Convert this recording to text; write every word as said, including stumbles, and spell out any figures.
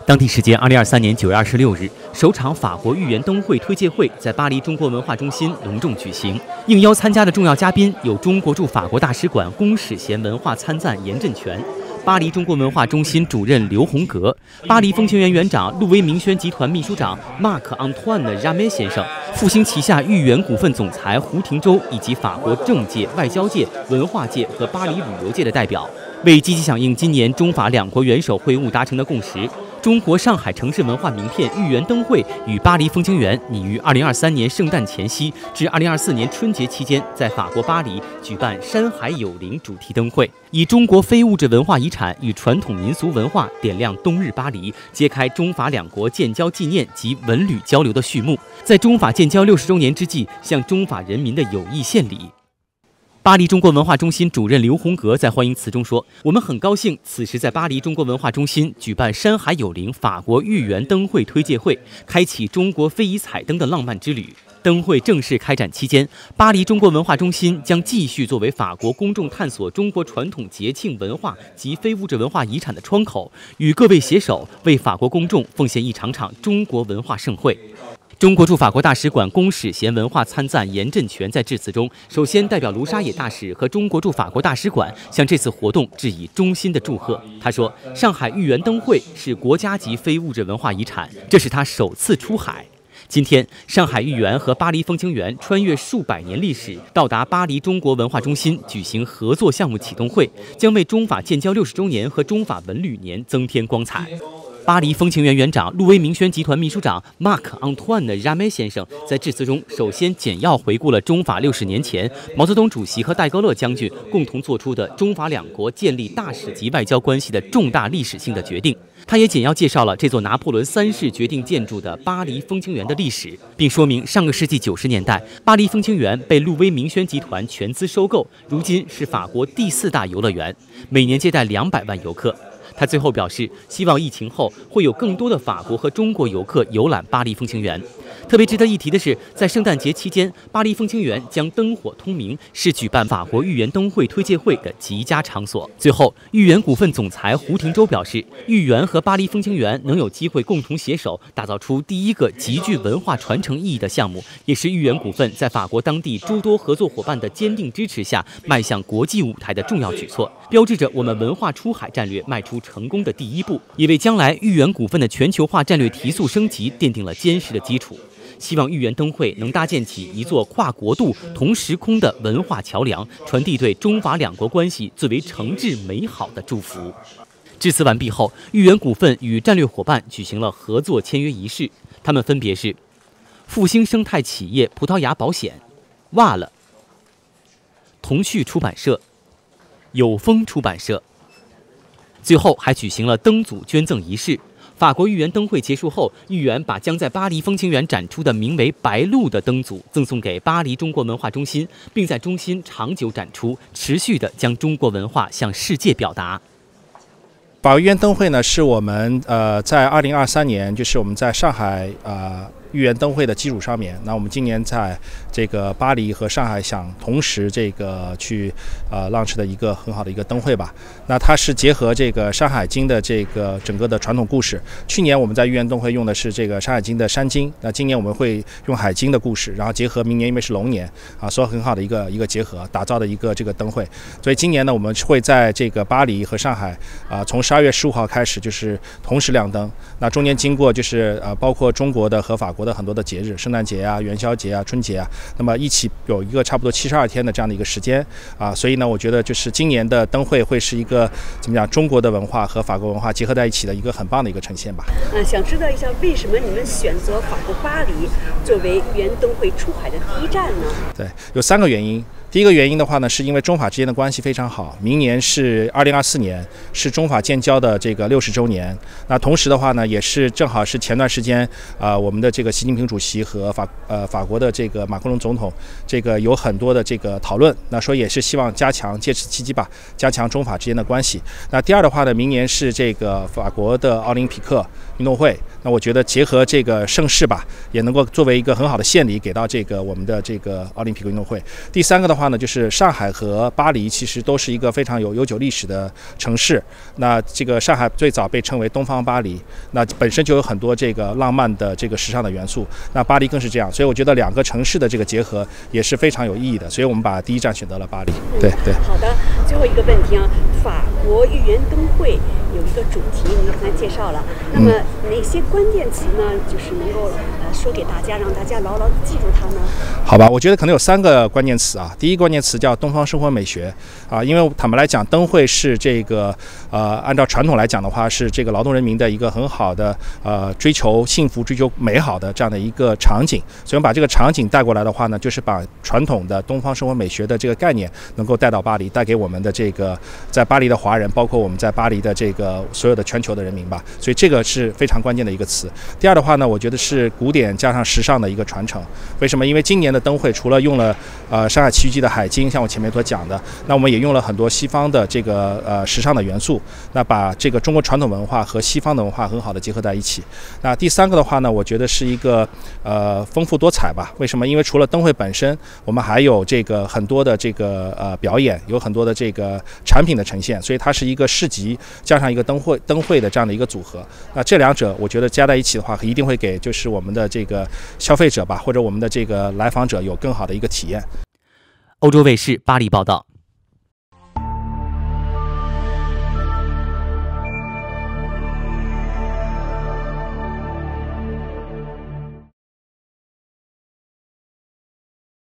当地时间二零二三年九月二十六日，首场法国豫园灯会推介会在巴黎中国文化中心隆重举行。应邀参加的重要嘉宾有中国驻法国大使馆公使衔文化参赞严振全、巴黎中国文化中心主任刘洪格、巴黎风情园园长路威明轩集团秘书长 Marc Antoine Jamais 先生、复兴旗下豫园股份总裁胡廷洲以及法国政界、外交界、文化界和巴黎旅游界的代表。为积极响应今年中法两国元首会晤达成的共识，中国上海城市文化名片豫园灯会与巴黎风情园拟于二零二三年圣诞前夕至二零二四年春节期间，在法国巴黎举办山海有灵主题灯会，以中国非物质文化遗产与传统民俗文化点亮冬日巴黎，揭开中法两国建交纪念及文旅交流的序幕，在中法建交六十周年之际，向中法人民的友谊献礼。巴黎中国文化中心主任刘洪格在欢迎词中说：“我们很高兴此时在巴黎中国文化中心举办山海有灵法国豫园灯会推介会，开启中国非遗彩灯的浪漫之旅。灯会正式开展期间，巴黎中国文化中心将继续作为法国公众探索中国传统节庆文化及非物质文化遗产的窗口，与各位携手为法国公众奉献一场场中国文化盛会。”中国驻法国大使馆公使衔文化参赞严振全在致辞中，首先代表卢沙野大使和中国驻法国大使馆向这次活动致以衷心的祝贺。他说：“上海豫园灯会是国家级非物质文化遗产，这是他首次出海。今天，上海豫园和巴黎风情园穿越数百年历史，到达巴黎中国文化中心举行合作项目启动会，将为中法建交六十周年和中法文旅年增添光彩。”巴黎风情园园长路威明轩集团秘书长 Marc Antoine Jamais 先生在致辞中，首先简要回顾了中法六十年前毛泽东主席和戴高乐将军共同做出的中法两国建立大使级外交关系的重大历史性的决定。他也简要介绍了这座拿破仑三世决定建筑的巴黎风情园的历史，并说明上个世纪九十年代，巴黎风情园被路威明轩集团全资收购，如今是法国第四大游乐园，每年接待两百万游客。他最后表示，希望疫情后会有更多的法国和中国游客游览巴黎风情园。特别值得一提的是，在圣诞节期间，巴黎风情园将灯火通明，是举办法国豫园灯会推介会的极佳场所。最后，豫园股份总裁胡廷洲表示，豫园和巴黎风情园能有机会共同携手，打造出第一个极具文化传承意义的项目，也是豫园股份在法国当地诸多合作伙伴的坚定支持下迈向国际舞台的重要举措，标志着我们文化出海战略迈出成功的第一步，也为将来豫园股份的全球化战略提速升级奠定了坚实的基础。希望豫园灯会能搭建起一座跨国度、同时空的文化桥梁，传递对中法两国关系最为诚挚美好的祝福。致辞完毕后，豫园股份与战略伙伴举行了合作签约仪式，他们分别是复兴生态企业葡萄牙保险、哇了、同趣出版社、有风出版社。最后还举行了灯组捐赠仪式。法国豫园灯会结束后，豫园把将在巴黎风情园展出的名为“白鹭”的灯组赠送给巴黎中国文化中心，并在中心长久展出，持续地将中国文化向世界表达。 法国豫园灯会呢，是我们呃在二零二三年，就是我们在上海呃豫园灯会的基础上面，那我们今年在这个巴黎和上海想同时这个去呃 launch 的一个很好的一个灯会吧。那它是结合这个《山海经》的这个整个的传统故事。去年我们在豫园灯会用的是这个《山海经》的山经，那今年我们会用海经的故事，然后结合明年因为是龙年啊，所以很好的一个一个结合，打造的一个这个灯会。所以今年呢，我们会在这个巴黎和上海啊，从十二月十五号开始就是同时亮灯。那中间经过就是呃包括中国的和法国的很多的节日，圣诞节啊、元宵节啊、春节啊，那么一起有一个差不多七十二天的这样的一个时间啊，所以呢，我觉得就是今年的灯会会是一个怎么讲，中国的文化和法国文化结合在一起的一个很棒的一个呈现吧。 嗯，想知道一下为什么你们选择法国巴黎作为豫园灯会出海的第一站呢？ 对，有三个原因。第一个原因的话呢，是因为中法之间的关系非常好，明年是二零二四年，是中法建交的这个六十周年。那同时的话呢，也是正好是前段时间啊、呃，我们的这个习近平主席和法呃法国的这个马克龙总统，这个有很多的这个讨论。那说也是希望加强借此契机吧，加强中法之间的关系。那第二的话呢，明年是这个法国的奥林匹克运动会。那我觉得结合这个盛事吧，也能够作为一个很好的献礼给到这个我们的这个奥林匹克运动会。第三个的话话呢，就是上海和巴黎其实都是一个非常有悠久历史的城市。那这个上海最早被称为东方巴黎，那本身就有很多这个浪漫的这个时尚的元素。那巴黎更是这样，所以我觉得两个城市的这个结合也是非常有意义的。所以我们把第一站选择了巴黎。对对。 好的，最后一个问题啊，法国豫园灯会有一个主题，您刚才介绍了，那么哪些关键词呢？就是能够呃说给大家，让大家牢牢地记住它呢？ 好吧，我觉得可能有三个关键词啊。第一个关键词叫东方生活美学啊，因为坦白来讲，灯会是这个呃，按照传统来讲的话，是这个劳动人民的一个很好的呃追求幸福、追求美好的这样的一个场景。所以我们把这个场景带过来的话呢，就是把传统的东方生活美学的这个概念能够带到巴黎，带给我们的这个在巴黎的华人，包括我们在巴黎的这个所有的全球的人民吧。所以这个是非常关键的一个词。第二的话呢，我觉得是古典加上时尚的一个传承。为什么？因为今年的灯会除了用了呃上海奇遇记的海鲸，像我前面所讲的，那我们也用了很多西方的这个呃时尚的元素，那把这个中国传统文化和西方的文化很好的结合在一起。那第三个的话呢，我觉得是一个呃丰富多彩吧。为什么？因为除了灯会本身，我们还有这个很多的这个呃表演，有很多的这个产品的呈现，所以它是一个市集加上一个灯会灯会的这样的一个组合。那这两者我觉得加在一起的话，一定会给就是我们的这个消费者吧，或者我们的这个来访者有更好的一个体验。 欧洲卫视巴黎报道。